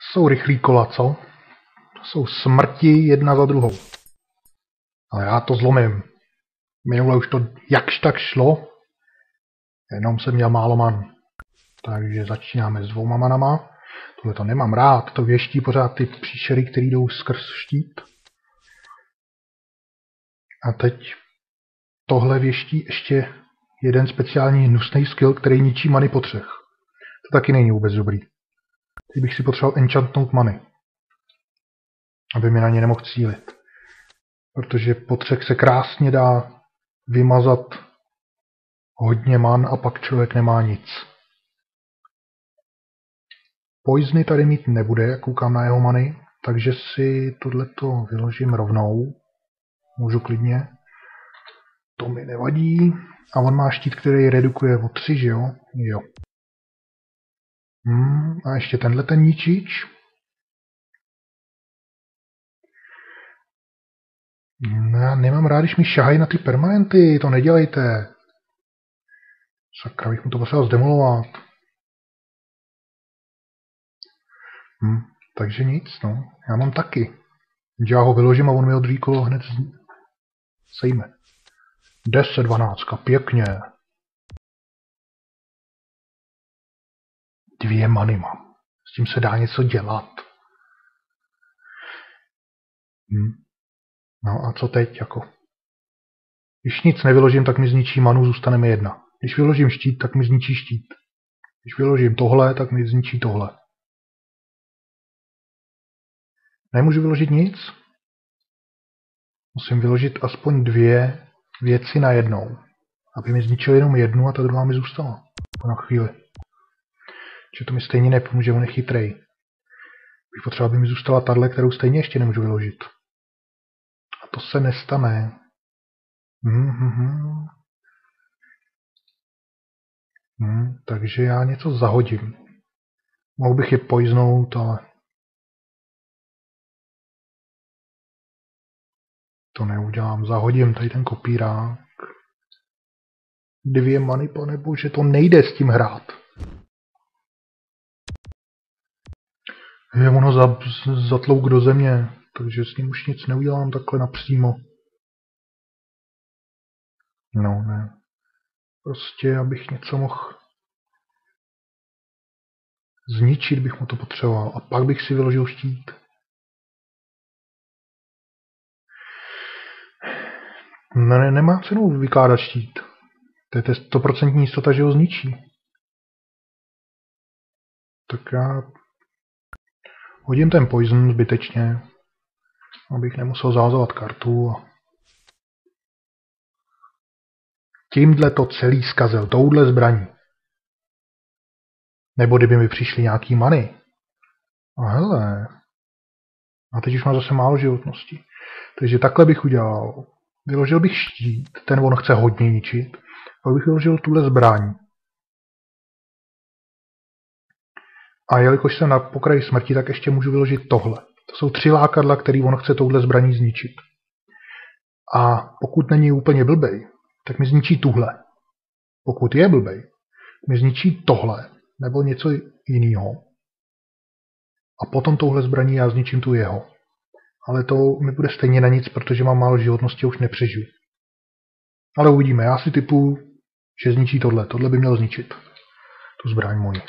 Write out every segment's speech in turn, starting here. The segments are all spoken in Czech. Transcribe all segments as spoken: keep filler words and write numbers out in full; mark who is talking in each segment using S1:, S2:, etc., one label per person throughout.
S1: jsou rychlý kola, co? To jsou smrti jedna za druhou. Ale já to zlomím. Minule už to jakž tak šlo, jenom jsem měl málo man. Takže začínáme s dvouma manama. Tohle to nemám rád, to věští pořád ty příšery, které jdou skrz štít. A teď tohle věští ještě jeden speciální hnusný skill, který ničí many po třech. To taky není vůbec dobrý. Teď bych si potřeboval enchantnout many, aby mi na ně nemohl cílit. Protože po třech se krásně dá vymazat hodně man a pak člověk nemá nic. Poisony tady mít nebude, jak koukám na jeho many, takže si tohleto vyložím rovnou. Můžu klidně. To mi nevadí. A on má štít, který redukuje o tři, že jo? Jo. Hmm, a ještě tenhle ten ničič. No, já nemám rád, když mi šahají na ty permanenty, to nedělejte. Sakra, bych mu to potřeboval zdemolovat. Hm, takže nic, no. Já mám taky. Já ho vyložím a on mi od kolo hned sejme. deset dvanáct, pěkně. Dvě many mám. S tím se dá něco dělat. Hm. No a co teď, jako? Když nic nevyložím, tak mi zničí manu, zůstane mi jedna. Když vyložím štít, tak mi zničí štít. Když vyložím tohle, tak mi zničí tohle. Nemůžu vyložit nic. Musím vyložit aspoň dvě věci na jednou. Aby mi zničil jenom jednu a ta druhá mi zůstala. Na chvíli. Že to mi stejně nepomůže, on je chytrej. Bych potřeboval, aby mi zůstala tahle, kterou stejně ještě nemůžu vyložit. A to se nestane. Mm-hmm. Mm, takže já něco zahodím. Mohl bych je poiznout, ale to neudělám. Zahodím tady ten kopírák. Dvě many, pane bože, to nejde s tím hrát. Je ono za, zatlouk do země, takže s ním už nic neudělám takhle napřímo. No, ne. Prostě, abych něco mohl zničit, bych mu to potřeboval. A pak bych si vyložil štít. Ne, nemá cenu vykládat štít. To je sto procent jistota, že ho zničí. Tak já hodím ten poison zbytečně, abych nemusel zázovat kartu. Tímhle to celý zkazil, touhle zbraní. Nebo kdyby mi přišly nějaký many. A hele. A teď už má zase málo životnosti. Takže takhle bych udělal. Vyložil bych štít, ten on chce hodně ničit. Pak bych vyložil tuhle zbraň. A jelikož jsem na pokraji smrti, tak ještě můžu vyložit tohle. To jsou tři lákadla, který on chce touhle zbraní zničit. A pokud není úplně blbej, tak mi zničí tuhle. Pokud je blbej, mi zničí tohle, nebo něco jiného. A potom touhle zbraní já zničím tu jeho. Ale to mi bude stejně na nic, protože mám málo životnosti a už nepřežiju. Ale uvidíme, já si typu, že zničí tohle. Tohle by mělo zničit. Tu zbraň moji.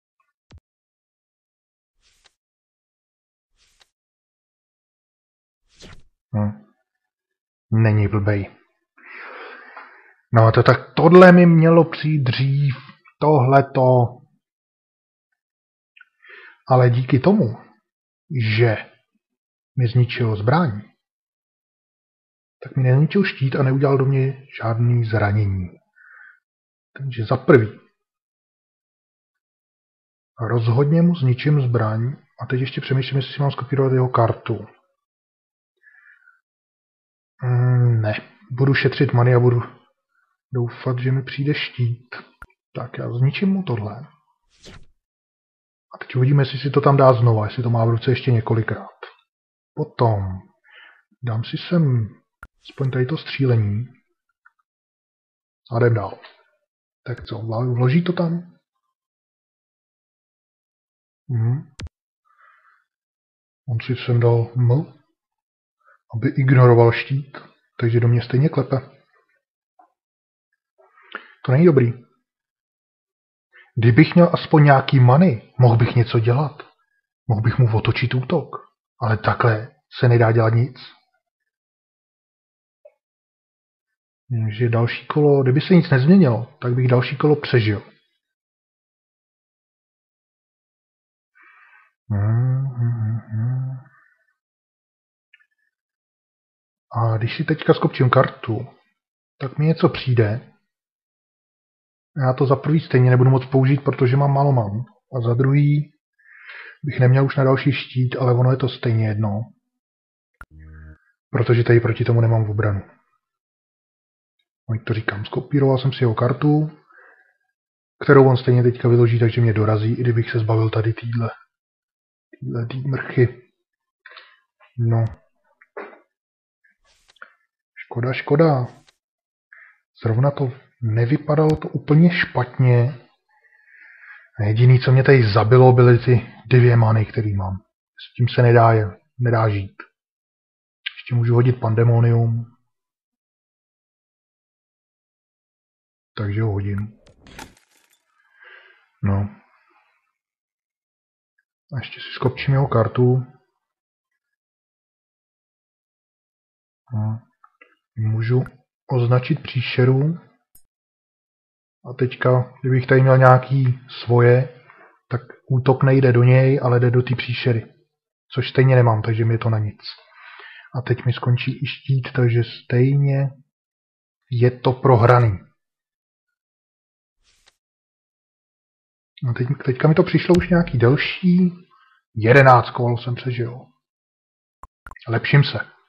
S1: Hm. Není blbej. No to tak tohle mi mělo přijít dřív. Tohleto. Ale díky tomu, že mi zničil zbraň, tak mi nezničil štít a neudělal do mě žádný zranění. Takže za prvý rozhodně mu zničím zbraň a teď ještě přemýšlím, jestli si mám skopírovat jeho kartu. Mm, ne, budu šetřit many a budu doufat, že mi přijde štít. Tak já zničím mu tohle. A teď uvidíme, jestli si to tam dá znova, jestli to má v ruce ještě několikrát. Potom dám si sem aspoň tady to střílení a jdem dál. Tak co, vloží to tam? Mhm. On si sem dal M, aby ignoroval štít, takže do mě stejně klepe. To není dobrý. Kdybych měl aspoň nějaký many, mohl bych něco dělat. Mohl bych mu otočit útok. Ale takhle se nedá dělat nic. Takže další kolo, kdyby se nic nezměnilo, tak bych další kolo přežil. Hmm, hmm, hmm. A když si teďka skopčím kartu, tak mi něco přijde. Já to za prvý stejně nebudu moc použít, protože mám málo man. A za druhý bych neměl už na další štít, ale ono je to stejně jedno. Protože tady proti tomu nemám v obranu. Jak to říkám, skopíroval jsem si jeho kartu, kterou on stejně teďka vyloží, takže mě dorazí, i kdybych se zbavil tady týhle, týhle tý mrchy. No. Škoda, škoda. Zrovna to nevypadalo to úplně špatně. Jediný, co mě tady zabilo, byly ty dvě many, který mám. S tím se nedá, je, nedá žít. Ještě můžu hodit Pandemonium. Takže ho hodím. No. A ještě si skopčím jeho kartu. No. Můžu označit příšeru. A teďka, kdybych tady měl nějaký svoje, tak útok nejde do něj, ale jde do té příšery. Což stejně nemám, takže mi je to na nic. A teď mi skončí i štít, takže stejně je to prohraný. A teď, teďka mi to přišlo už nějaký delší. jedenáct kol jsem přežil. Lepším se.